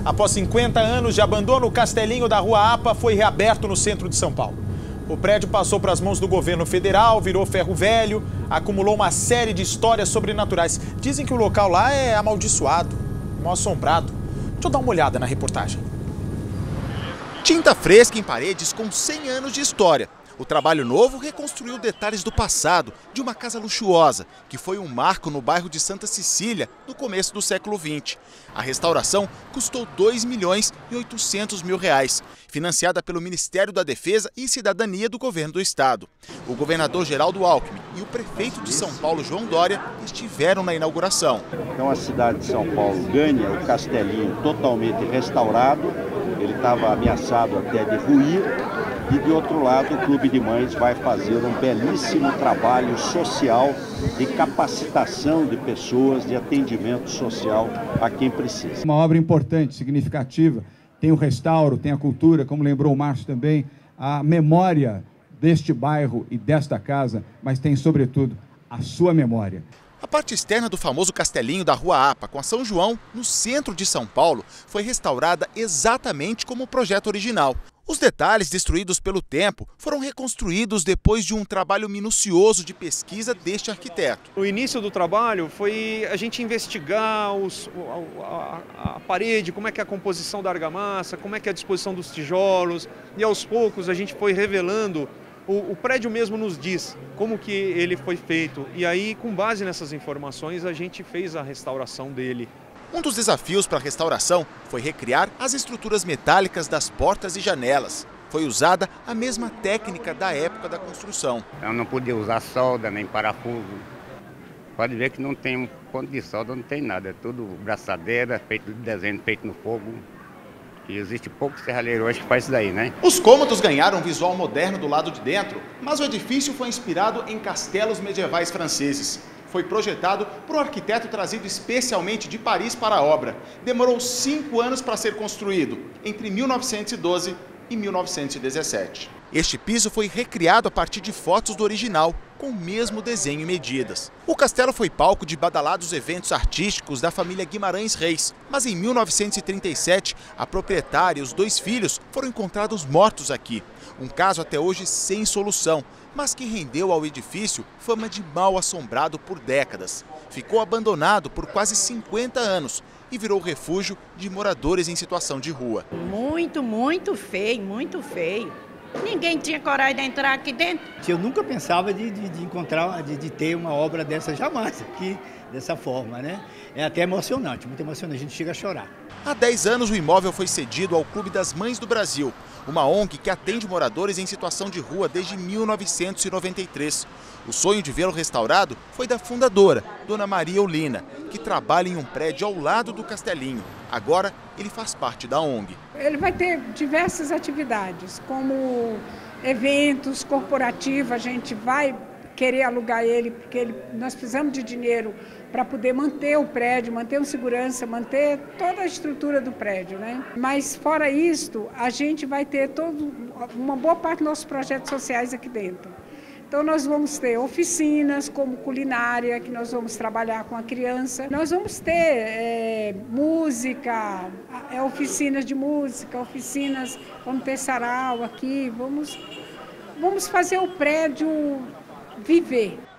Após 50 anos de abandono, o Castelinho da Rua APA foi reaberto no centro de São Paulo. O prédio passou para as mãos do governo federal, virou ferro velho, acumulou uma série de histórias sobrenaturais. Dizem que o local lá é amaldiçoado, mal assombrado. Deixa eu dar uma olhada na reportagem. Tinta fresca em paredes com 100 anos de história. O trabalho novo reconstruiu detalhes do passado de uma casa luxuosa, que foi um marco no bairro de Santa Cecília no começo do século XX. A restauração custou R$2.800.000, financiada pelo Ministério da Defesa e Cidadania do Governo do Estado. O governador Geraldo Alckmin e o prefeito de São Paulo, João Dória, estiveram na inauguração. Então a cidade de São Paulo ganha o Castelinho totalmente restaurado, ele estava ameaçado até de ruir. E, de outro lado, o Clube de Mães vai fazer um belíssimo trabalho social de capacitação de pessoas, de atendimento social a quem precisa. Uma obra importante, significativa, tem o restauro, tem a cultura, como lembrou o Márcio também, a memória deste bairro e desta casa, mas tem, sobretudo, a sua memória. A parte externa do famoso Castelinho da Rua APA, com a São João, no centro de São Paulo, foi restaurada exatamente como o projeto original. Os detalhes destruídos pelo tempo foram reconstruídos depois de um trabalho minucioso de pesquisa deste arquiteto. O início do trabalho foi a gente investigar a parede, como é que é a composição da argamassa, como é que é a disposição dos tijolos, e aos poucos a gente foi revelando. O prédio mesmo nos diz como que ele foi feito, e aí, com base nessas informações, a gente fez a restauração dele. Um dos desafios para a restauração foi recriar as estruturas metálicas das portas e janelas. Foi usada a mesma técnica da época da construção. Eu não podia usar solda nem parafuso. Pode ver que não tem um ponto de solda, não tem nada. É tudo braçadeira, feito de desenho, feito no fogo. E existe pouco serralheiro hoje que faz isso daí, né? Os cômodos ganharam um visual moderno do lado de dentro, mas o edifício foi inspirado em castelos medievais franceses. Foi projetado por um arquiteto trazido especialmente de Paris para a obra. Demorou 5 anos para ser construído, entre 1912 e 1917. Este piso foi recriado a partir de fotos do original, com o mesmo desenho e medidas. O castelo foi palco de badalados eventos artísticos da família Guimarães Reis, mas em 1937, a proprietária e os 2 filhos foram encontrados mortos aqui. Um caso até hoje sem solução, mas que rendeu ao edifício fama de mal assombrado por décadas. Ficou abandonado por quase 50 anos e virou refúgio de moradores em situação de rua. Muito feio, muito feio. Ninguém tinha coragem de entrar aqui dentro. Eu nunca pensava de encontrar, de ter uma obra dessa jamais aqui, dessa forma, né? É até emocionante, muito emocionante, a gente chega a chorar. Há 10 anos o imóvel foi cedido ao Clube das Mães do Brasil, uma ONG que atende moradores em situação de rua desde 1993. O sonho de vê-lo restaurado foi da fundadora, Dona Maria Olinda, que trabalha em um prédio ao lado do Castelinho. Agora ele faz parte da ONG. Ele vai ter diversas atividades, como eventos corporativos, a gente vai querer alugar ele, porque nós precisamos de dinheiro para poder manter o prédio, manter o segurança, manter toda a estrutura do prédio, né? Mas fora isto, a gente vai ter uma boa parte dos nossos projetos sociais aqui dentro. Então nós vamos ter oficinas como culinária, que nós vamos trabalhar com a criança. Nós vamos ter música, oficinas de música, vamos ter sarau aqui, vamos fazer o prédio viver.